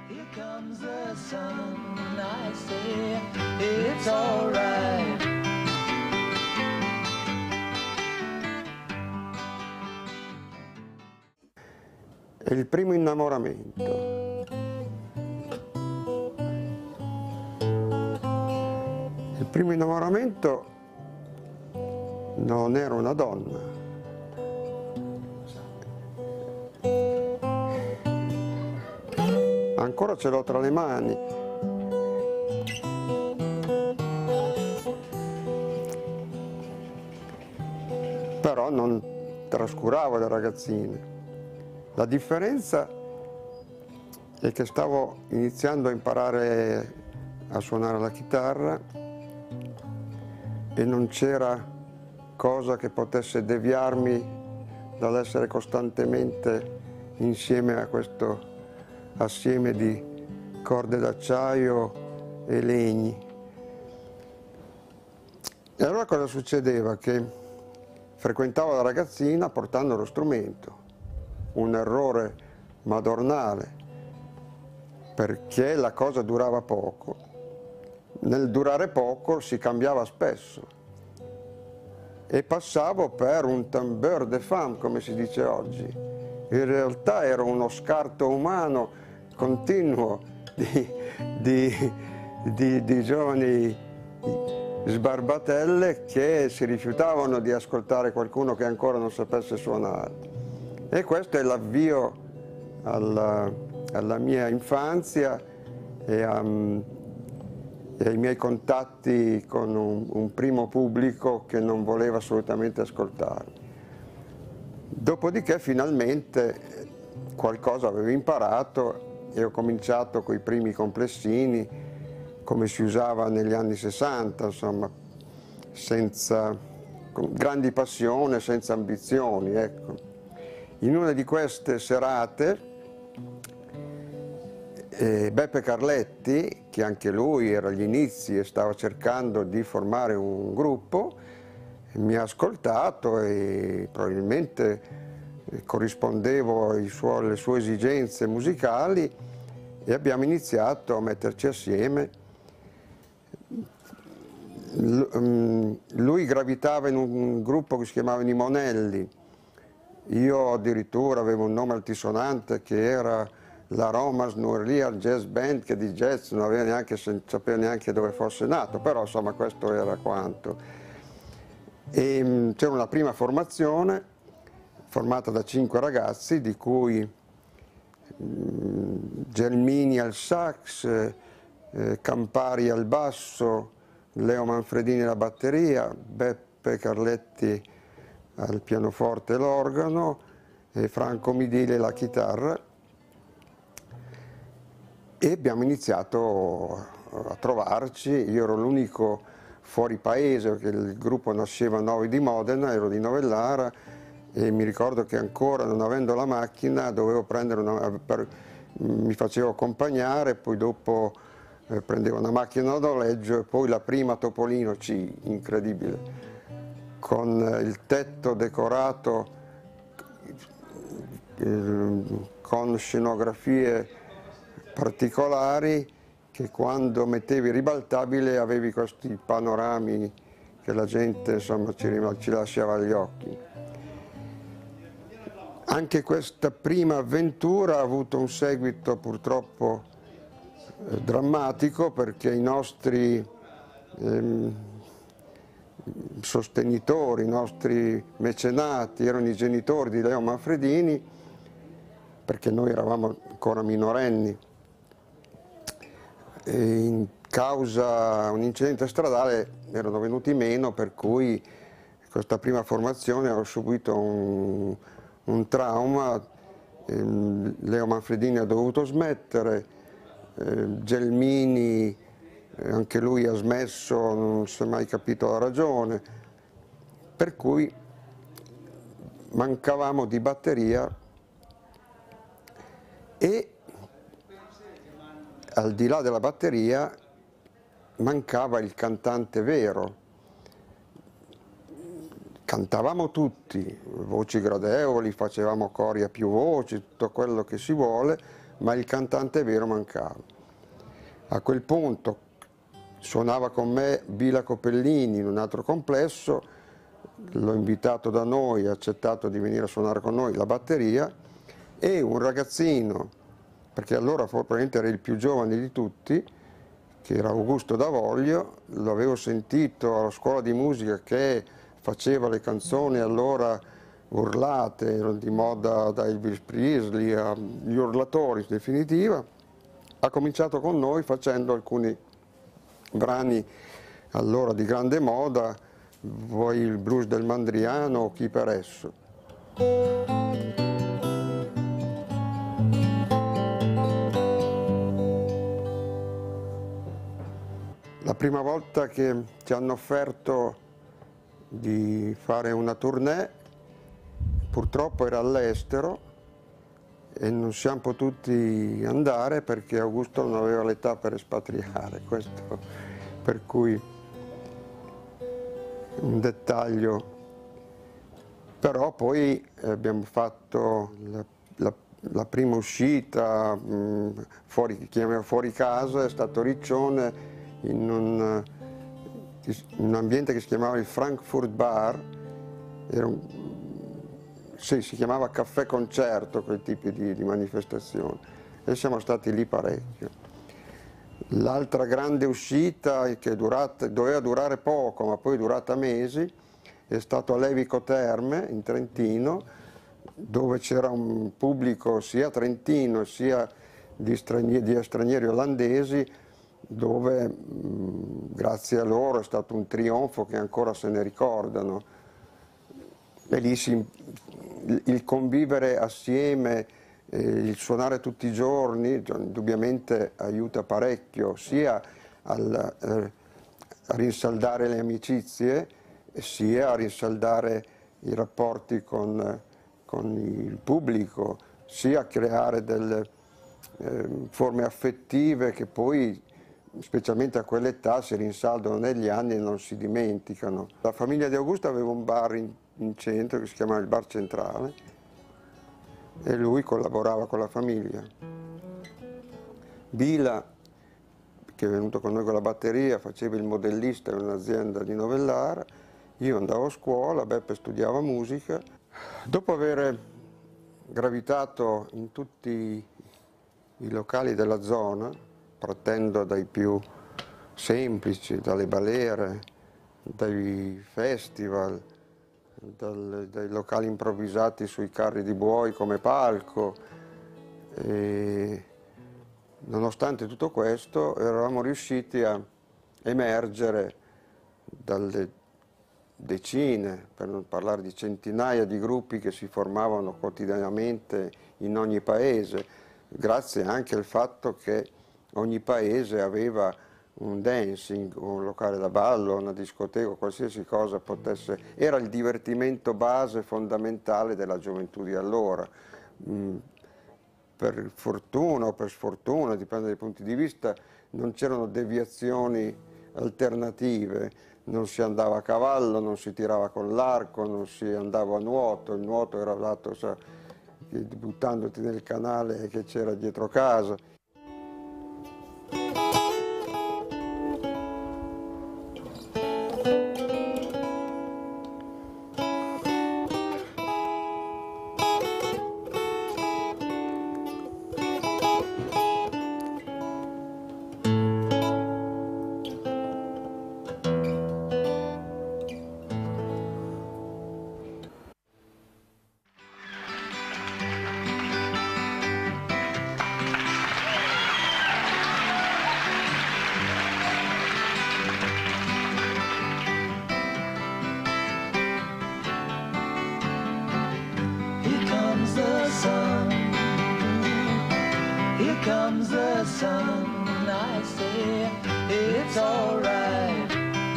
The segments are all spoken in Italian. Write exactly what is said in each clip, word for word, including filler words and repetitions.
Here comes the sun, I say it's all right. È il primo innamoramento. Il primo innamoramento non era una donna. Ancora ce l'ho tra le mani. Però non trascuravo le ragazzine. La differenza è che stavo iniziando a imparare a suonare la chitarra e non c'era cosa che potesse deviarmi dall'essere costantemente insieme a questo assieme di corde d'acciaio e legni. E allora cosa succedeva? Che frequentavo la ragazzina portando lo strumento. Un errore madornale, perché la cosa durava poco. Nel durare poco si cambiava spesso e passavo per un tambeur de femme, come si dice oggi. In realtà ero uno scarto umano continuo di, di, di, di giovani sbarbatelle che si rifiutavano di ascoltare qualcuno che ancora non sapesse suonare. E questo è l'avvio alla, alla mia infanzia e, a, e ai miei contatti con un, un primo pubblico che non voleva assolutamente ascoltarmi. Dopodiché finalmente qualcosa avevo imparato e ho cominciato con i primi complessini, come si usava negli anni sessanta, insomma, senza, con grandi passione, senza ambizioni, ecco. In una di queste serate eh, Beppe Carletti, che anche lui era agli inizi e stava cercando di formare un gruppo, mi ha ascoltato e probabilmente corrispondevo ai suo, alle sue esigenze musicali e abbiamo iniziato a metterci assieme. Lui gravitava in un gruppo che si chiamava I Monelli. Io addirittura avevo un nome altisonante che era la Roma Snurria Jazz Band, che di jazz non aveva neanche, sapeva neanche dove fosse nato, però insomma questo era quanto. E c'era una prima formazione formata da cinque ragazzi, di cui mh, Gelmini al sax, eh, Campari al basso, Leo Manfredini alla batteria, Beppe Carletti al pianoforte e l'organo e Franco Midile la chitarra, e abbiamo iniziato a trovarci. Io ero l'unico fuori paese perché il gruppo nasceva a Novi di Modena, ero di Novellara e mi ricordo che ancora non avendo la macchina dovevo prendere una, per, mi facevo accompagnare, poi dopo eh, prendevo una macchina a noleggio e poi la prima Topolino C, incredibile, con il tetto decorato eh, con scenografie particolari, che quando mettevi ribaltabile avevi questi panorami che la gente insomma ci, ci lasciava agli occhi. Anche questa prima avventura ha avuto un seguito purtroppo eh, drammatico, perché i nostri ehm, sostenitori, i nostri mecenati erano i genitori di Leo Manfredini, perché noi eravamo ancora minorenni. E in causa un incidente stradale erano venuti meno, per cui questa prima formazione ho subito un, un trauma. eh, Leo Manfredini ha dovuto smettere, eh, Gelmini eh, anche lui ha smesso, non si è mai capito la ragione, per cui mancavamo di batteria e al di là della batteria mancava il cantante vero. Cantavamo tutti, voci gradevoli, facevamo cori a più voci, tutto quello che si vuole, ma il cantante vero mancava. A quel punto suonava con me Bila Copellini in un altro complesso, l'ho invitato da noi, ha accettato di venire a suonare con noi la batteria, e un ragazzino, perché allora probabilmente era il più giovane di tutti, che era Augusto Davoglio, l'avevo sentito alla scuola di musica che faceva le canzoni allora urlate, erano di moda da Elvis Presley agli urlatori in definitiva. Ha cominciato con noi facendo alcuni brani allora di grande moda, vuoi il blues del Mandriano o Chi per esso. La prima volta che ci hanno offerto di fare una tournée, purtroppo era all'estero e non siamo potuti andare perché Augusto non aveva l'età per espatriare, questo per cui un dettaglio. Però poi abbiamo fatto la, la, la prima uscita mh, fuori, chiamiamo fuori casa, è stato Riccione in un, in un ambiente che si chiamava il Frankfurt Bar, era un, sì, si chiamava caffè concerto, quel tipo di, di manifestazione, e siamo stati lì parecchio. L'altra grande uscita, che durata, doveva durare poco ma poi è durata mesi, è stato a Levico Terme in Trentino, dove c'era un pubblico sia trentino sia di stranieri, di stranieri olandesi, dove mh, grazie a loro è stato un trionfo che ancora se ne ricordano. E lì si, il convivere assieme, eh, il suonare tutti i giorni, indubbiamente aiuta parecchio, sia al, eh, a rinsaldare le amicizie, sia a rinsaldare i rapporti con, con il pubblico, sia a creare delle eh, forme affettive che poi, specialmente a quell'età, si rinsaldano negli anni e non si dimenticano. La famiglia di Augusto aveva un bar in, in centro che si chiamava il Bar Centrale e lui collaborava con la famiglia. Bila, che è venuto con noi con la batteria, faceva il modellista in un'azienda di Novellara, io andavo a scuola, Beppe studiava musica. Dopo aver gravitato in tutti i locali della zona, partendo dai più semplici, dalle balere, dai festival, dal, dai locali improvvisati sui carri di buoi come palco, e nonostante tutto questo eravamo riusciti a emergere dalle decine, per non parlare di centinaia di gruppi che si formavano quotidianamente in ogni paese, grazie anche al fatto che ogni paese aveva un dancing, un locale da ballo, una discoteca, qualsiasi cosa potesse, era il divertimento base fondamentale della gioventù di allora. Per fortuna o per sfortuna, dipende dai punti di vista, non c'erano deviazioni alternative, non si andava a cavallo, non si tirava con l'arco, non si andava a nuoto, il nuoto era dato, sa, buttandoti nel canale che c'era dietro casa. Here comes the sun, I say it's alright.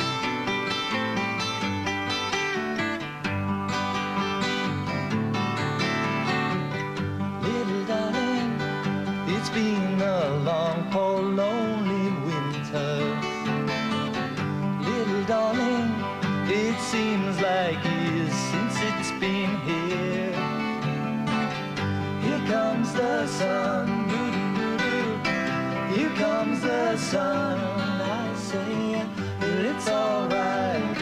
Little darling, it's been a long, cold, lonely winter. Little darling, it seems like years since it's been here. Here comes the sun, good the sun, I say it's alright.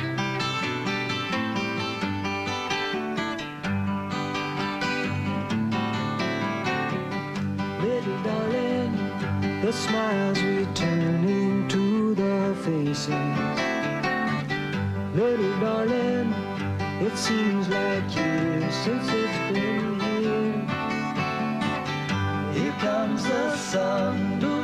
Little darling, the smiles returning to the faces. Little darling, it seems like years since it's been here. Here comes the sun.